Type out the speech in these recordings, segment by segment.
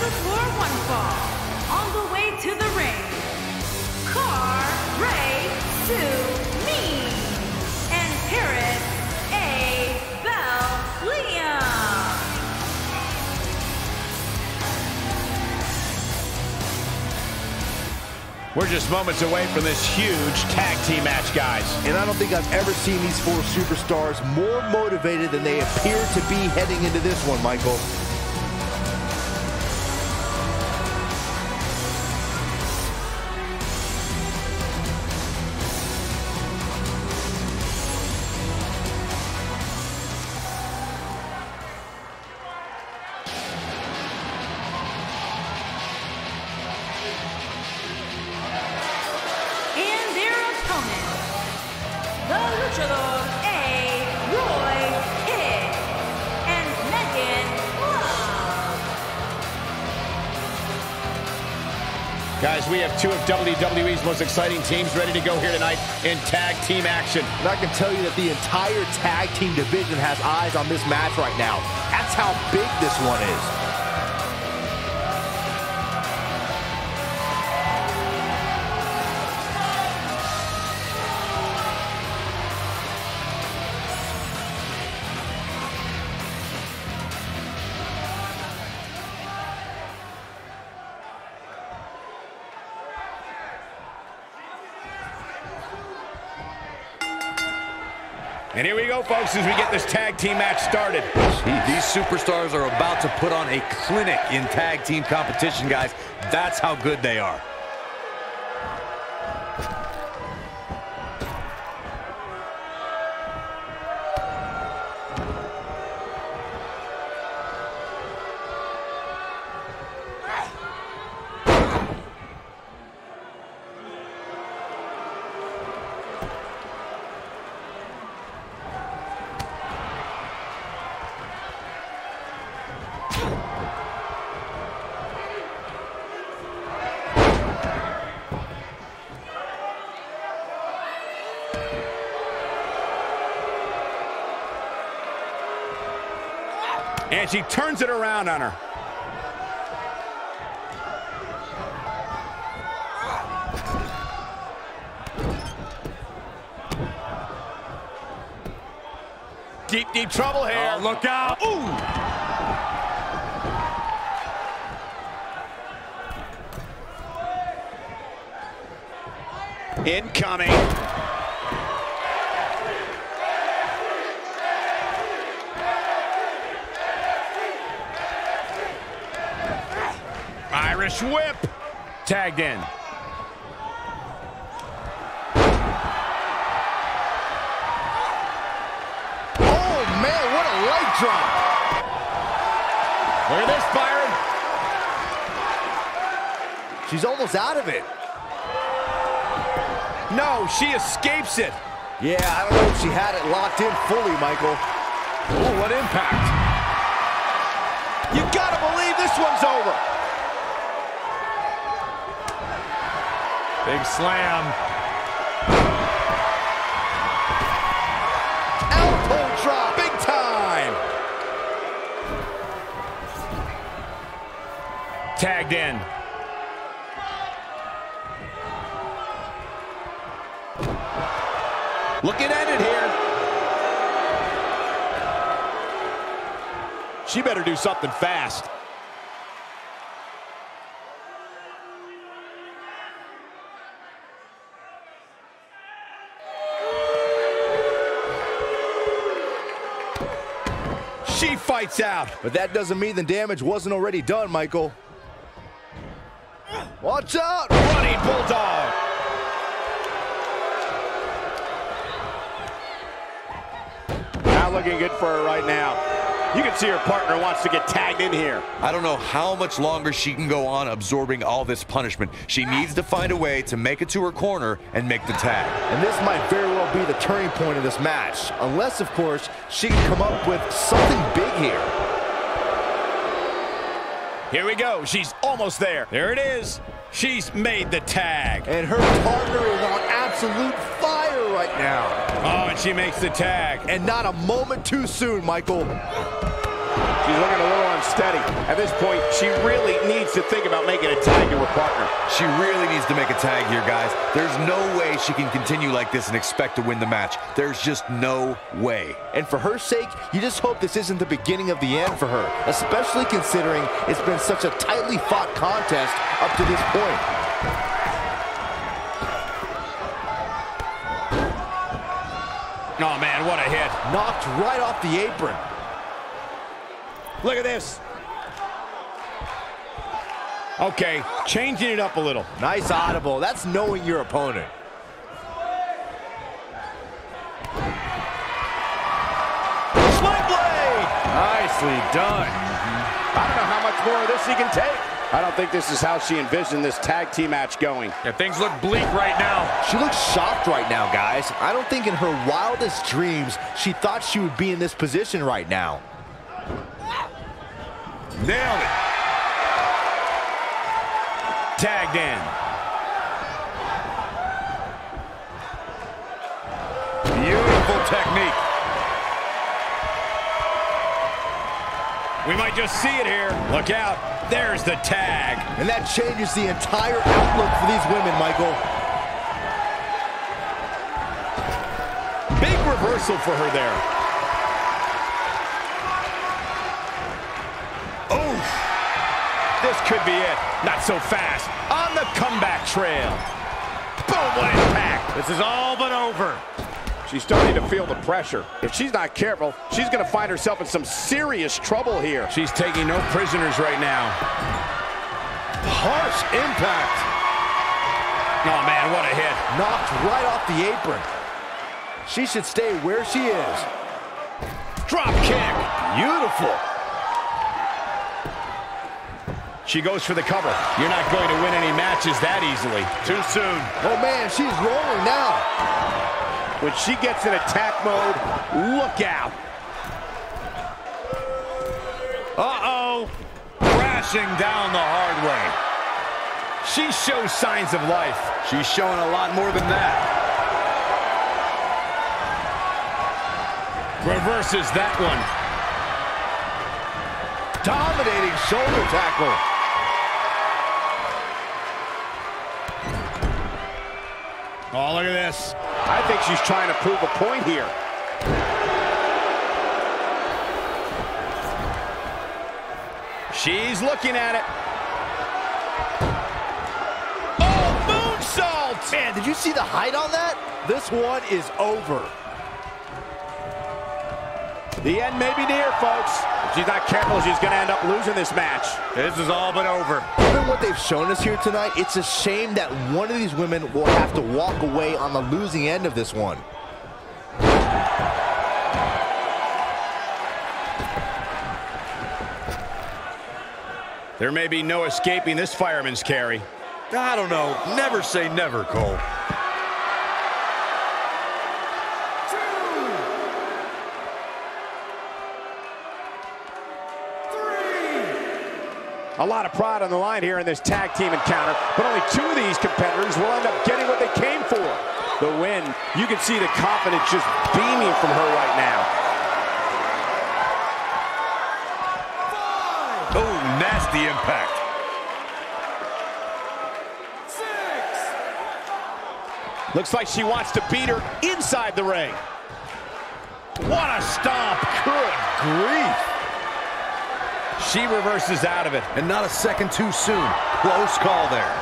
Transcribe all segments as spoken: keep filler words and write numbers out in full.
before one fall, on the way to the ring, KARASUMI and Abyss Abelia. We're just moments away from this huge tag team match, guys. And I don't think I've ever seen these four superstars more motivated than they appear to be heading into this one, Michael. The luchador Air Rottix and Megan Love. Guys, we have two of W W E's most exciting teams ready to go here tonight in tag team action. And I can tell you that the entire tag team division has eyes on this match right now. That's how big this one is. And here we go, folks, as we get this tag team match started. Gee, these superstars are about to put on a clinic in tag team competition, guys. That's how good they are. And she turns it around on her. Deep, deep trouble here. Oh, look out. Ooh. Incoming. Irish whip. Tagged in. Oh, man, what a leg drop. Look at this, Byron. She's almost out of it. No, she escapes it. Yeah, I don't know if she had it locked in fully, Michael. Oh, what impact. You gotta believe this one's over. Big slam. Elbow drop. Big time. Tagged in. Looking at it here. She better do something fast. She fights out. But that doesn't mean the damage wasn't already done, Michael. Watch out! Running bulldog. Not looking good for her right now. You can see her partner wants to get tagged in here. I don't know how much longer she can go on absorbing all this punishment. She needs to find a way to make it to her corner and make the tag. And this might very well be the turning point of this match. Unless, of course, she can come up with something big here. Here we go. She's almost there. There it is. She's made the tag. And her partner is on absolute fire right now. Oh, and she makes the tag. And not a moment too soon, Michael. She's looking a little unsteady. At this point, she really needs to think about making a tag to her partner. She really needs to make a tag here, guys. There's no way she can continue like this and expect to win the match. There's just no way. And for her sake, you just hope this isn't the beginning of the end for her, especially considering it's been such a tightly fought contest up to this point. Oh, man, what a hit. Knocked right off the apron. Look at this. Okay, changing it up a little. Nice audible. That's knowing your opponent. Sling blade! Nicely done. I don't know how much more of this he can take. I don't think this is how she envisioned this tag team match going. Yeah, things look bleak right now. She looks shocked right now, guys. I don't think in her wildest dreams she thought she would be in this position right now. Nailed it. Tagged in. Beautiful technique. We might just see it here. Look out. There's the tag. And that changes the entire outlook for these women, Michael. Big reversal for her there. Oh, this could be it. Not so fast. On the comeback trail. Boom, what impact. This is all but over. She's starting to feel the pressure. If she's not careful, she's going to find herself in some serious trouble here. She's taking no prisoners right now. Harsh impact. Oh, man, what a hit. Knocked right off the apron. She should stay where she is. Drop kick. Beautiful. She goes for the cover. You're not going to win any matches that easily. Too soon. Oh, man, she's rolling now. When she gets in attack mode, look out. Uh-oh. Crashing down the hard way. She shows signs of life. She's showing a lot more than that. Reverses that one. Dominating shoulder tackle. Oh, look at this. I think she's trying to prove a point here. She's looking at it. Oh, moonsault! Man, did you see the height on that? This one is over. The end may be near, folks. If she's not careful, she's going to end up losing this match. This is all but over. Given what they've shown us here tonight, it's a shame that one of these women will have to walk away on the losing end of this one. There may be no escaping this fireman's carry. I don't know. Never say never, Cole. A lot of pride on the line here in this tag team encounter, but only two of these competitors will end up getting what they came for. The win, you can see the confidence just beaming from her right now. Oh, nasty impact. Six. Looks like she wants to beat her inside the ring. What a stomp. Good grief. She reverses out of it. And not a second too soon. Close call there.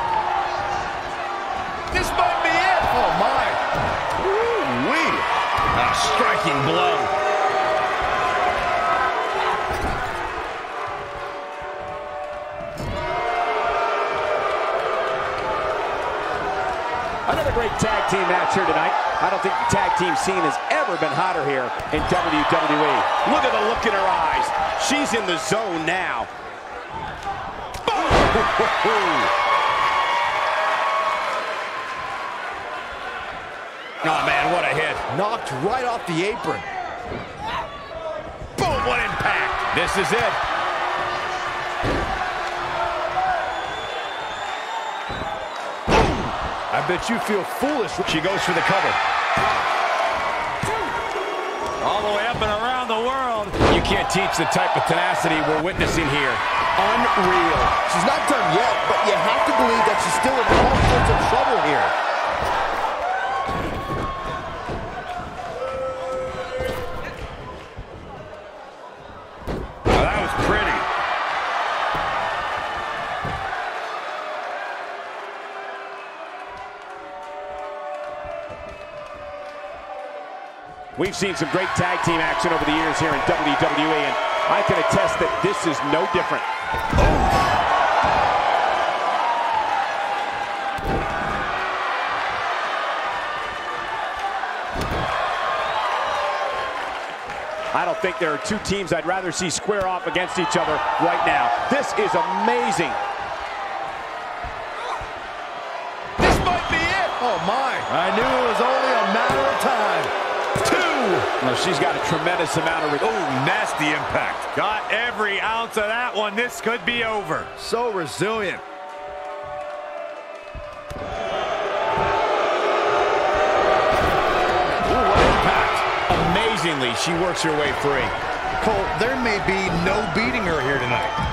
This might be it. Oh, my. Woo-wee. A striking blow. Another great tag team match here tonight. I don't think the tag team scene has ever been hotter here in W W E. Look at the look in her eyes. She's in the zone now. Oh, man, what a hit. Knocked right off the apron. Boom, what impact. This is it. I bet you feel foolish. She goes for the cover. All the way up and around the world. You You can't teach the type of tenacity we're witnessing here. Unreal. She's not done yet, but you have to believe that she's still in all sorts of trouble here. Oh, that was pretty. We've seen some great tag team action over the years here in W W E, and I can attest that this is no different. I don't think there are two teams I'd rather see square off against each other right now. This is amazing. This might be it. Oh, my. I knew it was only a matter of time. Two. Well, she's got a tremendous amount of... Oh, nasty impact. Got every ounce of that one. This could be over. So resilient. Ooh, what impact. Amazingly, she works her way free. Cole, there may be no beating her here tonight.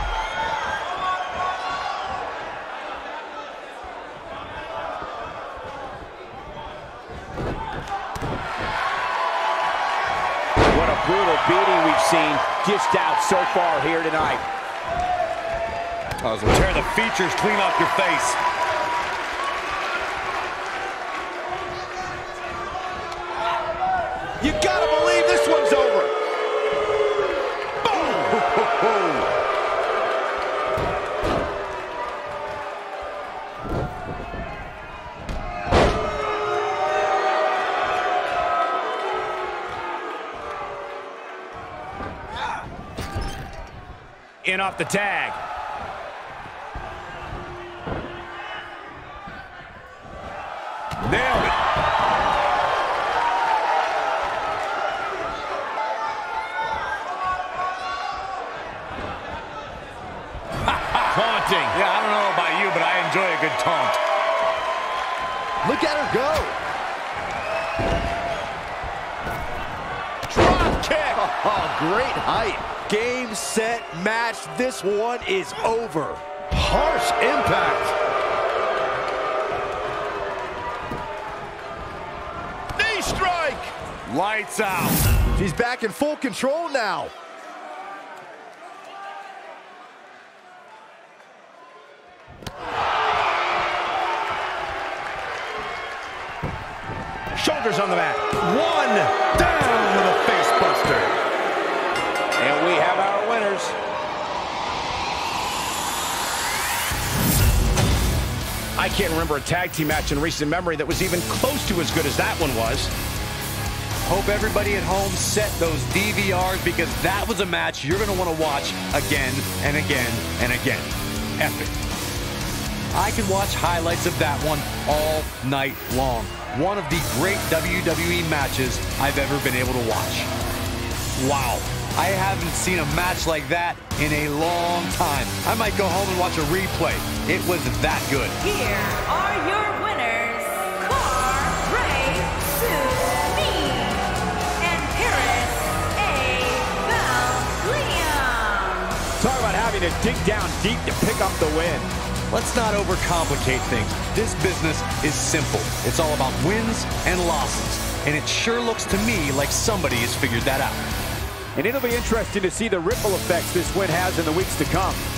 What a brutal beating we've seen dished out so far here tonight. Oh, so tear the features clean off your face. You gotta believe this one's over. Boom! In off the tag. Nailed it. Taunting. Yeah, I don't know about you, but I enjoy a good taunt. Look at her go. Drop kick. Oh, great height. Game, set, match. This one is over. Harsh impact. Knee strike. Lights out. She's back in full control now. Shoulders on the mat. One down with a face buster. And we have our winners. I can't remember a tag team match in recent memory that was even close to as good as that one was. Hope everybody at home set those D V Rs, because that was a match you're going to want to watch again and again and again. Epic. I could watch highlights of that one all night long. One of the great W W E matches I've ever been able to watch. Wow. I haven't seen a match like that in a long time. I might go home and watch a replay. It was that good. Here are your winners, KARASUMI and Abyss Abelia. Talk about having to dig down deep to pick up the win. Let's not overcomplicate things. This business is simple. It's all about wins and losses. And it sure looks to me like somebody has figured that out. And it'll be interesting to see the ripple effects this win has in the weeks to come.